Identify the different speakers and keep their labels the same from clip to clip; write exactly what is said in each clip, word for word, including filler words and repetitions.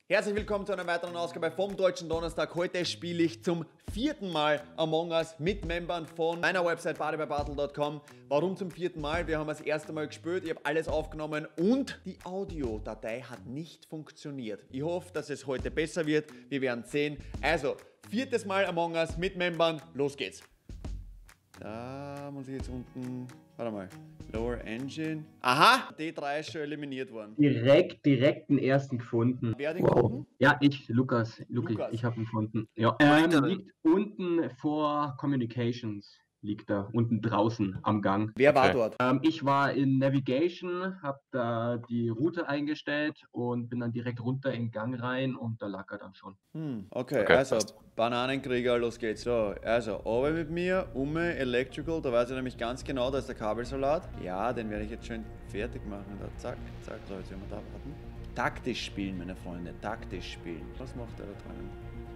Speaker 1: Herzlich willkommen zu einer weiteren Ausgabe vom Deutschen Donnerstag. Heute spiele ich zum vierten Mal Among Us mit Membern von meiner Website party by battle punkt com. Warum zum vierten Mal? Wir haben das erste Mal gespielt, ich habe alles aufgenommen und die Audiodatei hat nicht funktioniert. Ich hoffe, dass es heute besser wird. Wir werden sehen. Also, viertes Mal Among Us mit Membern. Los geht's. Da muss ich jetzt unten... Warte mal. Lower Engine. Aha! D drei ist schon eliminiert worden.
Speaker 2: Direkt, direkt den ersten gefunden.
Speaker 1: Wer hat den
Speaker 2: Wow.
Speaker 1: gefunden?
Speaker 2: Ja, ich, Lukas. Luki,
Speaker 1: Lukas.
Speaker 2: ich habe ihn gefunden. Ja.
Speaker 3: Wo
Speaker 2: Ähm,
Speaker 3: liegt er denn?
Speaker 2: liegt unten vor Communications. Liegt da unten draußen am Gang.
Speaker 1: Wer war
Speaker 3: Okay.
Speaker 1: dort?
Speaker 2: Ähm, ich war in Navigation, habe da die Route eingestellt und bin dann direkt runter in den Gang rein und da lag er dann schon.
Speaker 1: Hm, okay,
Speaker 3: Okay,
Speaker 1: also
Speaker 3: passt.
Speaker 1: Bananenkrieger, los geht's. So, also, over mit mir, Umme, Electrical, da weiß ich nämlich ganz genau, da ist der Kabelsalat. Ja, den werde ich jetzt schön fertig machen. Da, zack, zack, so, jetzt werden wir da warten. Taktisch spielen, meine Freunde, taktisch spielen. Was macht er da drinnen?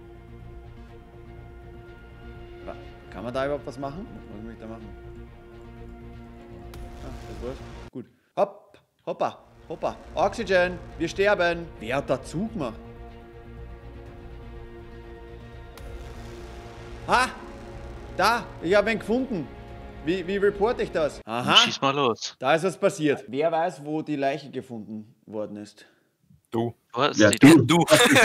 Speaker 1: Wa- Kann man da überhaupt was machen? Was muss ich da machen? Ah, das war's. Gut. Hopp, hoppa, hoppa. Oxygen, wir sterben. Wer hat da zugemacht? Ah, da, ich habe ihn gefunden. Wie, wie reporte ich das? Aha,
Speaker 4: Schieß mal los.
Speaker 1: da ist was passiert. Wer weiß, wo die Leiche gefunden worden ist?
Speaker 3: Du.
Speaker 4: Du hast
Speaker 2: Ja,
Speaker 4: die
Speaker 2: du.
Speaker 3: Du.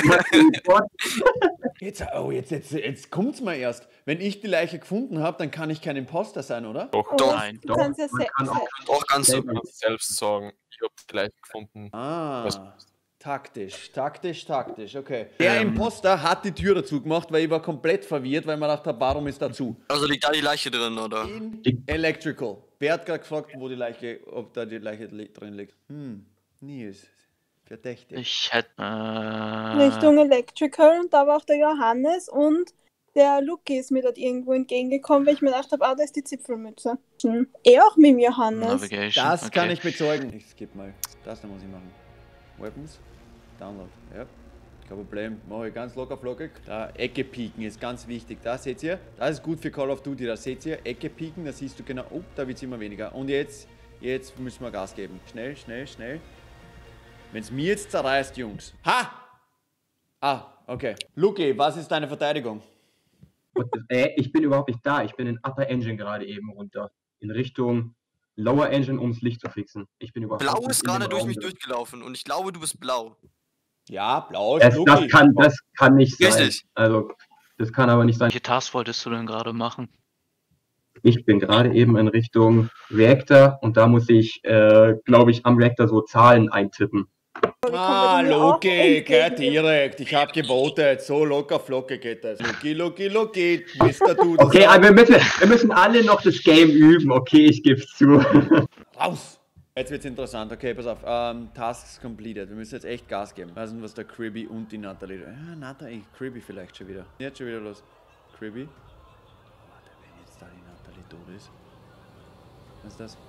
Speaker 1: Jetzt, oh, jetzt, jetzt, jetzt kommt's mal erst. Wenn ich die Leiche gefunden habe, dann kann ich kein Imposter sein, oder?
Speaker 3: Doch,
Speaker 5: Oh,
Speaker 3: doch.
Speaker 4: Nein.
Speaker 5: Du
Speaker 2: Doch,
Speaker 5: kannst ja
Speaker 2: man
Speaker 5: se
Speaker 2: kann auch
Speaker 5: se
Speaker 3: Doch, kannst du
Speaker 2: selber-
Speaker 3: kannst selbst sagen, ich hab gleich gefunden.
Speaker 1: Ah,
Speaker 3: Was?
Speaker 1: taktisch, taktisch, taktisch, okay. Der
Speaker 4: Ähm.
Speaker 1: Imposter hat die Tür dazu gemacht, weil ich war komplett verwirrt, weil man dachte, warum ist da zu?
Speaker 3: Also liegt da die Leiche drin, oder?
Speaker 1: In
Speaker 2: Die-
Speaker 1: Electrical. Wer hat gerade gefragt, wo die Leiche, ob da die Leiche li drin liegt? Hm, Nils. Verdächtig.
Speaker 4: Ich hätte. Äh,
Speaker 5: Richtung Electrical und da war auch der Johannes und der Luki ist mir dort irgendwo entgegengekommen, weil ich mir gedacht habe, ah, da ist die Zipfelmütze. Hm. Er auch mit dem Johannes.
Speaker 4: Navigation.
Speaker 1: Das
Speaker 4: okay.
Speaker 1: kann ich bezeugen. Ich skippe mal. Das da muss ich machen. Weapons. Download. Ja. Kein Problem. Mache ich ganz locker flockig. Da Ecke pieken ist ganz wichtig. Da seht ihr. Das ist gut für Call of Duty. Da seht ihr. Ecke pieken. Da siehst du genau. Oh, da wird es immer weniger. Und jetzt, jetzt müssen wir Gas geben. Schnell, schnell, schnell. Wenn es mir jetzt zerreißt, Jungs. Ha! Ah, okay. Luki, was ist deine Verteidigung?
Speaker 2: Und, äh, ich bin überhaupt nicht da. Ich bin in Upper Engine gerade eben runter. In Richtung Lower Engine, ums Licht zu fixen. Ich bin überhaupt
Speaker 3: Blau
Speaker 2: nicht
Speaker 3: ist
Speaker 2: in dem
Speaker 3: gerade durch
Speaker 2: Raum
Speaker 3: mich
Speaker 2: drin.
Speaker 3: durchgelaufen und ich glaube, du bist blau.
Speaker 1: Ja, blau ist
Speaker 2: Das, das,
Speaker 1: Luki.
Speaker 2: kann, das kann nicht sein.
Speaker 3: Richtig.
Speaker 2: Also, das kann aber nicht sein.
Speaker 4: Welche Task wolltest du denn gerade machen?
Speaker 2: Ich bin gerade eben in Richtung Reactor und da muss ich, äh, glaube ich, am Reactor so Zahlen eintippen.
Speaker 1: Ah,
Speaker 5: mir auch
Speaker 1: Loki, gleich
Speaker 5: entgegen.
Speaker 1: direkt. Ich habe gewotet. So locker flocke geht das. Loki, Loki, Loki. Mister Du. das
Speaker 2: Okay,
Speaker 1: war-
Speaker 2: aber wir müssen, wir müssen alle noch das Game üben. Okay, ich gebe es zu.
Speaker 1: Raus! Jetzt wird's interessant. Okay, pass auf. Ähm, Tasks completed. Wir müssen jetzt echt Gas geben. Weiß nicht, was der Cribby und die Natalie. Ja, Natalie, Cribby vielleicht schon wieder. Jetzt schon wieder los. Cribby. Warte, wenn jetzt da die Natalie tot ist. Was ist das?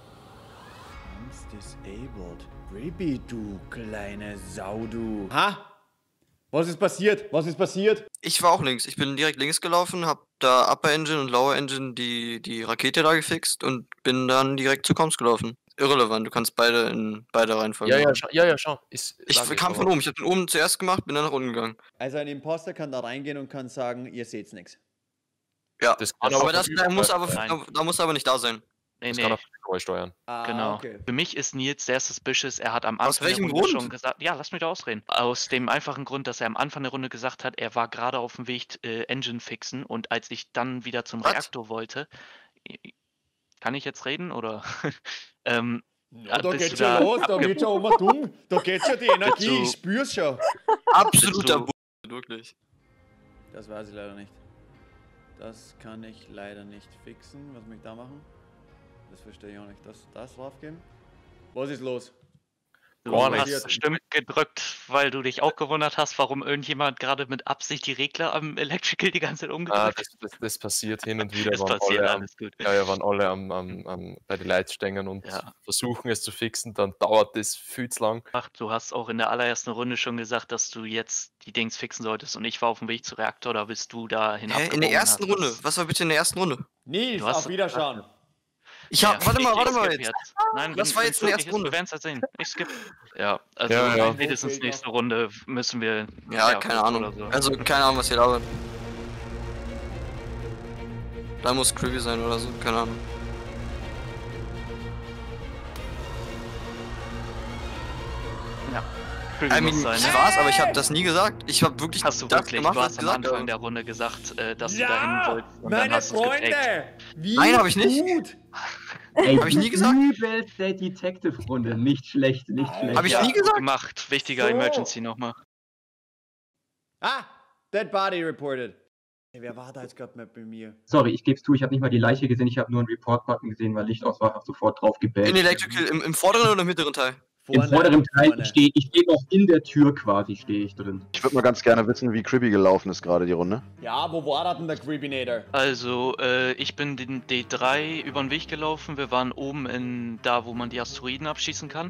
Speaker 1: Once disabled. Cribby, du kleine Sau, du. Ha! Was ist passiert? Was ist passiert?
Speaker 3: Ich war auch links. Ich bin direkt links gelaufen, hab da Upper Engine und Lower Engine die, die Rakete da gefixt und bin dann direkt zu Comms gelaufen. Irrelevant, du kannst beide in beide Reihenfolgen
Speaker 6: Ja, ja,
Speaker 3: machen.
Speaker 6: schau, ja, ja, schau. Ist,
Speaker 3: Ich
Speaker 6: sag
Speaker 3: kam von
Speaker 6: aber-
Speaker 3: oben. Ich hab den oben zuerst gemacht, bin dann nach unten gegangen.
Speaker 1: Also ein Imposter kann da reingehen und kann sagen, ihr seht's nichts.
Speaker 3: Ja,
Speaker 6: Das kann
Speaker 3: aber
Speaker 6: aber
Speaker 3: das,
Speaker 6: von
Speaker 3: da, muss aber,
Speaker 4: Nein.
Speaker 3: da, da muss aber nicht da sein.
Speaker 4: Nee,
Speaker 6: Das
Speaker 4: nee.
Speaker 6: kann er neu steuern.
Speaker 1: Ah,
Speaker 4: Genau.
Speaker 1: okay.
Speaker 4: Für mich ist Nils der suspicious. Er hat am
Speaker 3: Aus
Speaker 4: Anfang der
Speaker 3: welchem
Speaker 4: Runde
Speaker 3: Grund?
Speaker 4: schon gesagt. Ja, lass mich da ausreden. Aus dem einfachen Grund, dass er am Anfang der Runde gesagt hat, er war gerade auf dem Weg äh, Engine fixen und als ich dann wieder zum
Speaker 3: Was?
Speaker 4: Reaktor wollte. Kann ich jetzt reden oder? ähm,
Speaker 1: Ja, da
Speaker 4: bist
Speaker 1: geht's
Speaker 4: du
Speaker 1: schon
Speaker 4: da
Speaker 1: los, da
Speaker 4: abge-
Speaker 1: wird schon immer dumm. Da geht schon die Energie,
Speaker 4: du-
Speaker 1: ich spür's schon.
Speaker 3: Absoluter
Speaker 4: du-
Speaker 3: Bullshit, wirklich.
Speaker 1: Das weiß ich leider nicht. Das kann ich leider nicht fixen. Was muss ich da machen? Das verstehe ich auch nicht. Das, das draufgeben? Was ist los?
Speaker 4: Du
Speaker 6: Gar
Speaker 4: hast
Speaker 1: nichts.
Speaker 4: bestimmt gedrückt, weil du dich auch gewundert hast, warum irgendjemand gerade mit Absicht die Regler am Electrical die ganze Zeit
Speaker 6: Ah,
Speaker 4: umgedreht
Speaker 6: das, das, das passiert hin und wieder,
Speaker 4: Das
Speaker 6: waren
Speaker 4: passiert,
Speaker 6: alle, am,
Speaker 4: alles gut.
Speaker 6: ja, ja, waren alle am, am, am, bei den Leitstängen und
Speaker 4: Ja.
Speaker 6: versuchen es zu fixen, dann dauert das viel zu lang.
Speaker 4: Ach, du hast auch in der allerersten Runde schon gesagt, dass du jetzt die Dings fixen solltest und ich war auf dem Weg zu Reaktor, da bist du dahin
Speaker 3: Hä, in der
Speaker 4: abgebogen,
Speaker 3: ersten
Speaker 4: hast
Speaker 3: Runde.
Speaker 4: das-
Speaker 3: Was war bitte in der ersten Runde?
Speaker 1: Nils,
Speaker 4: Du hast-
Speaker 1: auf Wiederschauen.
Speaker 3: Ich hab,
Speaker 4: Ja,
Speaker 3: warte mal,
Speaker 4: ich-
Speaker 3: warte
Speaker 4: ich
Speaker 3: mal
Speaker 4: skippe
Speaker 3: jetzt.
Speaker 4: Nein,
Speaker 3: Das
Speaker 4: wenn-
Speaker 3: war
Speaker 4: wenn's
Speaker 3: jetzt die
Speaker 4: wirklich
Speaker 3: erste
Speaker 4: ist,
Speaker 3: Runde.
Speaker 4: Wir werden es halt sehen. Ich skippe. Ja, also
Speaker 6: Ja, ja.
Speaker 4: spätestens nächste Runde müssen wir.
Speaker 3: Ja, keine Ahnung.
Speaker 4: Oder so.
Speaker 3: Also, keine Ahnung, was hier labert. Da muss creepy sein oder so, keine Ahnung.
Speaker 4: Ja.
Speaker 3: I
Speaker 4: muss
Speaker 3: mean,
Speaker 4: sein,
Speaker 3: ich
Speaker 4: ne?
Speaker 3: war's, aber ich habe das nie gesagt. Ich habe wirklich
Speaker 4: Hast du
Speaker 3: das
Speaker 4: wirklich,
Speaker 3: gemacht,
Speaker 4: du
Speaker 3: was
Speaker 4: hast
Speaker 3: ich
Speaker 4: am
Speaker 3: gesagt
Speaker 4: Anfang
Speaker 3: habe.
Speaker 4: der Runde gesagt, äh, dass du dahin wolltest und dann
Speaker 1: meine
Speaker 4: hast du es
Speaker 1: Freunde!
Speaker 4: gefaked.
Speaker 1: Wie
Speaker 3: Nein, hab ich nicht.
Speaker 1: gut!
Speaker 2: Ey,
Speaker 3: Hab ich nie gesagt?
Speaker 2: Übelste Detective-Runde. Nicht schlecht, nicht schlecht.
Speaker 3: Hab ich
Speaker 4: Ja,
Speaker 3: nie
Speaker 4: gut
Speaker 3: gesagt?
Speaker 4: gemacht. Wichtiger
Speaker 1: So.
Speaker 4: Emergency nochmal.
Speaker 1: Ah! Dead Body reported. Hey, wer war da jetzt gerade mal bei mir?
Speaker 2: Sorry, ich geb's zu, ich habe nicht mal die Leiche gesehen, ich habe nur einen Report-Button gesehen, weil Licht aus war, hab sofort drauf gebellt.
Speaker 3: In Electrical, im, im vorderen oder im mittleren Teil?
Speaker 2: Im vorderen Teil
Speaker 1: vorne.
Speaker 2: stehe ich stehe noch in der Tür quasi, stehe ich drin.
Speaker 7: Ich würde mal ganz gerne wissen, wie Creepy gelaufen ist gerade die Runde.
Speaker 1: Ja, wo war das denn der Creepinator?
Speaker 4: Also, äh, ich bin den D drei über den Weg gelaufen. Wir waren oben in da, wo man die Asteroiden abschießen kann.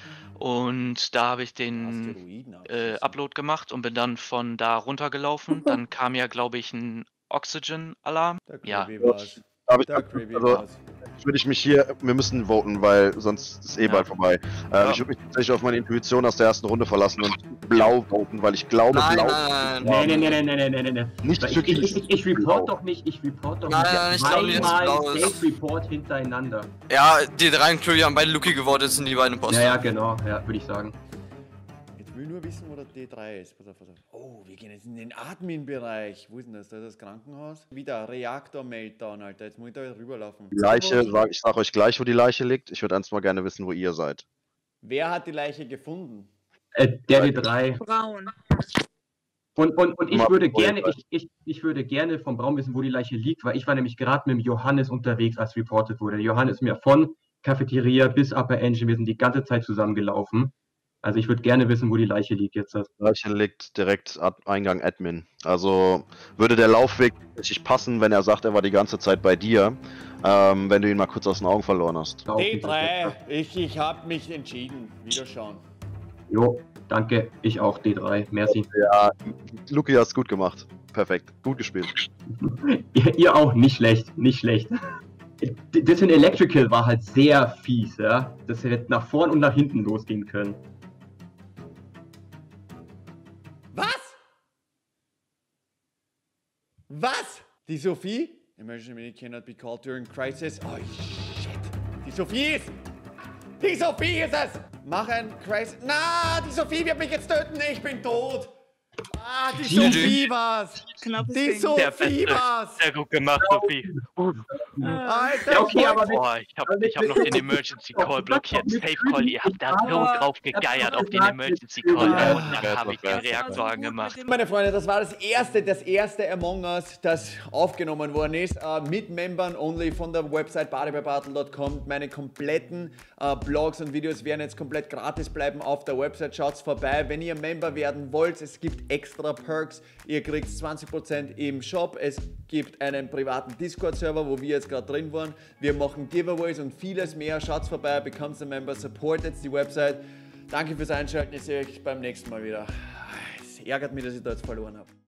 Speaker 4: Und da habe ich den
Speaker 1: Asteroiden
Speaker 4: äh, Upload gemacht und bin dann von da runtergelaufen. Dann kam ja, glaube ich, ein Oxygen-Alarm.
Speaker 1: Der
Speaker 4: Ja.
Speaker 1: Creepy war's.
Speaker 7: Aber ich,
Speaker 1: Der Creepy
Speaker 7: also,
Speaker 1: war's.
Speaker 7: würde ich mich hier, wir müssen voten, weil sonst ist eh
Speaker 4: Ja.
Speaker 7: bald vorbei. Ähm, Ich würde mich tatsächlich auf meine Intuition aus der ersten Runde verlassen und blau voten, weil ich glaube,
Speaker 3: Nein,
Speaker 7: blau
Speaker 3: nein, nein.
Speaker 2: Nee, nee, nee, nee, nee, nee, nee, nee.
Speaker 7: nicht
Speaker 2: Weil
Speaker 7: für
Speaker 2: Ich, ich, ich, ich, ich report
Speaker 7: Blau.
Speaker 2: doch nicht, ich report doch
Speaker 3: Nein,
Speaker 2: nicht.
Speaker 3: nein, ich glaub nicht, dass es
Speaker 2: Zweimal
Speaker 3: blau ist.
Speaker 2: Safe Report hintereinander.
Speaker 3: Ja, die drei und Creepy haben beide Lucky gewotet, sind die beiden Imposter.
Speaker 2: Ja, ja, genau, ja, würde ich sagen.
Speaker 1: Jetzt will ich nur wissen, wo der D drei ist. Pass auf, pass auf. Oh, wir gehen jetzt in den Admin-Bereich. Wo ist denn das? Da ist das Krankenhaus. Wieder Reaktor-Meltdown, Alter. Jetzt muss ich da rüberlaufen.
Speaker 7: Die Leiche, sag, ich sag euch gleich, wo die Leiche liegt. Ich würde ernst mal gerne wissen, wo ihr seid.
Speaker 1: Wer hat die Leiche gefunden?
Speaker 2: Äh, der D drei.
Speaker 5: Braun.
Speaker 2: Und, und, und ich
Speaker 7: Mal
Speaker 2: würde
Speaker 7: voll
Speaker 2: gerne,
Speaker 7: rein.
Speaker 2: ich, ich, ich würde gerne vom Braun wissen, wo die Leiche liegt, weil ich war nämlich gerade mit dem Johannes unterwegs, als reported wurde. Johannes ist mir von Cafeteria bis Upper Engine, wir sind die ganze Zeit zusammengelaufen. Also ich würde gerne wissen, wo die Leiche liegt jetzt.
Speaker 7: Die Leiche liegt direkt Ad Eingang Admin. Also würde der Laufweg richtig passen, wenn er sagt, er war die ganze Zeit bei dir, ähm, wenn du ihn mal kurz aus den Augen verloren hast.
Speaker 1: D drei. Ich, ich habe mich entschieden. Wiederschauen.
Speaker 2: Jo, danke. Ich auch, D drei. Merci.
Speaker 7: Ja, Luki hast gut gemacht. Perfekt. Gut gespielt.
Speaker 2: Ihr, ihr auch, nicht schlecht, nicht schlecht. Das in Electrical war halt sehr fies, ja. Das hätte nach vorn und nach hinten losgehen können.
Speaker 1: Was? Was? Die Sophie? Emergency meeting cannot be called during crisis. Oh shit. Die Sophie ist. Die Sophie ist es! Mach ein Crisis. Na, die Sophie wird mich jetzt töten. Ich bin tot. Ah, die
Speaker 3: G G.
Speaker 1: Sophie war's.
Speaker 5: Knappes
Speaker 1: Die
Speaker 5: Ding.
Speaker 4: Der
Speaker 1: Sophie
Speaker 4: Beste.
Speaker 1: war's.
Speaker 4: Sehr gut gemacht, Sophie.
Speaker 1: Alter,
Speaker 2: Ja, okay,
Speaker 1: ich
Speaker 2: aber
Speaker 1: wollt-
Speaker 4: Boah, ich hab, ich hab noch den Emergency Call blockiert. Safe Call, ihr habt da so drauf gegeiert auf den Emergency Call.
Speaker 2: Ja.
Speaker 4: Und dann habe ich den Reaktor angemacht.
Speaker 1: Meine Freunde, das war das erste, das erste Among Us, das aufgenommen worden ist, äh, mit Membern only von der Website party by battle dot com. Meine kompletten äh, Blogs und Videos werden jetzt komplett gratis bleiben auf der Website. Schaut's vorbei, wenn ihr Member werden wollt. Es gibt extra Perks. Ihr kriegt zwanzig Prozent im Shop. Es gibt einen privaten Discord-Server, wo wir jetzt gerade drin waren. Wir machen Giveaways und vieles mehr. Schaut's vorbei, bekommt ein Member, supportet die Website. Danke fürs Einschalten. Ich sehe euch beim nächsten Mal wieder. Es ärgert mich, dass ich da jetzt verloren habe.